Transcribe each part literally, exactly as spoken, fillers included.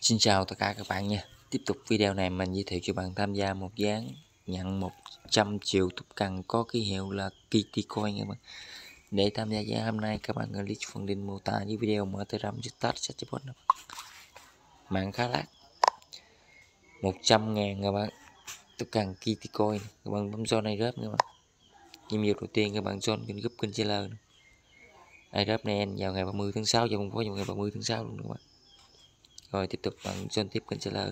Xin chào tất cả các bạn nha. Tiếp tục video này mình giới thiệu cho bạn tham gia một dự án nhận một trăm triệu túc cần có ký hiệu là Kitty Coin các bạn. Để tham gia dự án hôm nay các bạn click phần link mô tả dưới video, mở Telegram, start chatbot. Mạng khá lát một trăm ngàn các bạn, túc cần Kitty Coin. Các bạn bấm join airdrop các bạn. Nhiệm vụ đầu tiên các bạn join kênh group kênh seller. Airdrop này vào ngày ba mươi tháng sáu, cho phân phối vào ngày ba mươi tháng sáu luôn các bạn. Rồi tiếp tục bạn join tiếp kênh seller.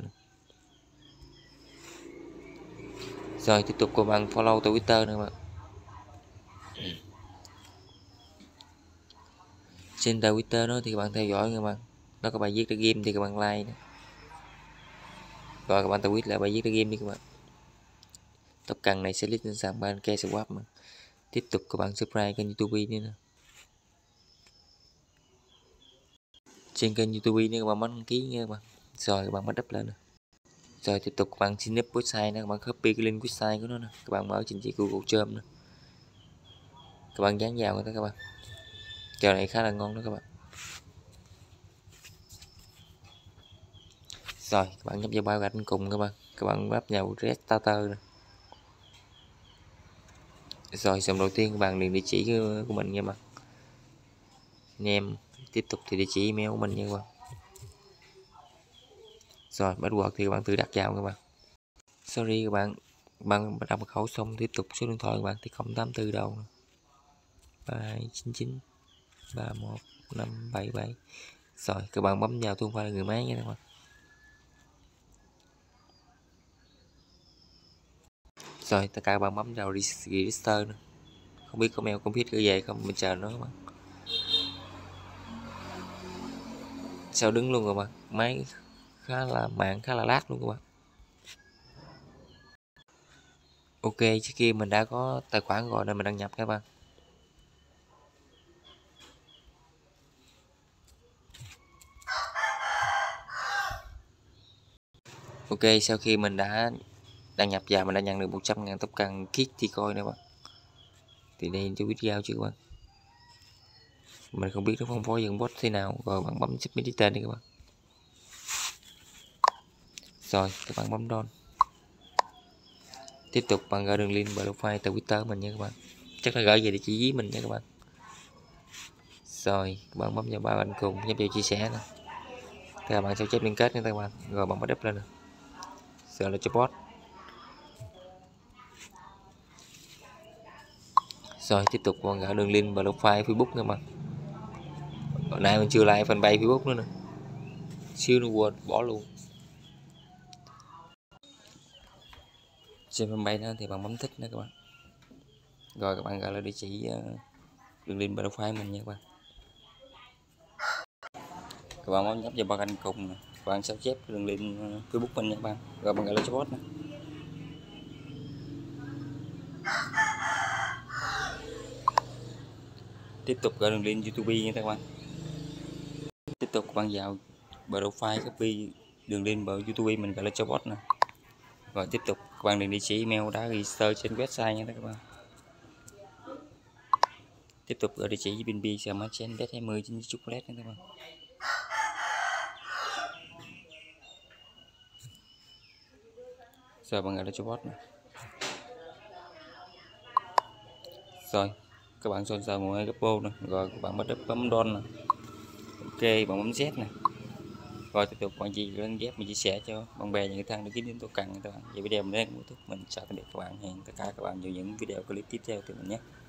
Rồi tiếp tục các bạn follow Twitter nữa các bạn. Trên Twitter đó thì các bạn theo dõi các bạn. Đó các bạn viết ra game thì các bạn like đó. Rồi các bạn tweet lại bài viết ra game đi các bạn. Tập cần này sẽ list lên sàn ban ke swap mà. Tiếp tục các bạn subscribe kênh YouTube nữa nè. Trên kênh YouTube nữa các bạn bấm đăng ký nha các bạn. Rồi các bạn bắt up lên nè. Rồi tiếp tục các bạn xin up website nữa, các bạn copy cái link website của nó nè. Các bạn mở trình duyệt Google Chrome nè. Các bạn dán vào đó các bạn. Kèo này khá là ngon đó các bạn. Rồi các bạn nhấp vào bao gạch cùng các bạn. Các bạn bấm vào Red Starter nè. Rồi dòng đầu tiên các bạn điền địa chỉ của mình nha các bạn. Name, tiếp tục thì địa chỉ email của mình nha các bạn. Rồi password thì các bạn tự đặt vào các bạn. Sorry các bạn, bạn đặt mật khẩu xong tiếp tục số điện thoại các bạn thì không tám tư đầu ba chín chín ba một năm bảy bảy. Rồi các bạn bấm vào tôi không phải là người máy nha các bạn. Rồi tất cả các bạn bấm vào register nữa. Không biết có mail computer về không, mình chờ nó các bạn. Sao đứng luôn các bạn, máy khá là mạng khá là lát luôn các bạn. Ok, trước kia mình đã có tài khoản rồi nên mình đăng nhập các bạn. Ok, sau khi mình đã đăng nhập vào, mình đã nhận được một trăm ngàn token Kitty Coin nữa bạn. Thì đây cho video chứ các bạn. Mình không biết nó phân phối dẫn bot thế nào. Rồi bạn bấm submit đi tên đi các bạn. Rồi các bạn bấm down. Tiếp tục bạn gửi đường link profile từ Twitter mình nha các bạn. Chắc là gửi về địa chỉ ví mình nha các bạn. Rồi các bạn bấm vào ba bạn cùng, nhấp vào chia sẻ nè. Các bạn sẽ chép liên kết nha các bạn. Rồi bạn bắt up lên nè. Giờ là cho bot. Rồi tiếp tục bạn gửi đường link profile Facebook các bạn. Hồi nãy mình chưa like fanpage Facebook nữa nè. Siêu nó quên bỏ luôn. Trên fanpage đó thì bạn bấm thích nữa các bạn. Rồi các bạn gọi là địa chỉ đường link profile mình nha các bạn. Các bạn bấm nhấp vào bao canh cùng nè. Các bạn sao chép đường link Facebook mình nha các bạn. Rồi bạn gọi là support nè. Tiếp tục gọi đường link YouTube nha các bạn. Tiếp tục các bạn vào profile copy đường link vào YouTube mình gọi là support nè. Rồi tiếp tục các bạn điền địa chỉ email đã register trên website nha các bạn. Tiếp tục gọi địa chỉ pin bi xe máy trên bet hai mươi trên chocolate nha các bạn. Rồi bạn gọi là support nè. Rồi các bạn xôn xao ngồi gấp nè. Rồi các bạn bắt đầu bấm down nè. Ok bạn bấm Z nè. Rồi tiếp tục bạn gì lên ghép mình chia sẻ cho bạn bè và người thân để kiếm đến tôi cần các bạn. Vậy video mình đến kết thúc, mình chào tạm biệt các bạn, hẹn tất cả các bạn vào những video clip tiếp theo từ mình nhé.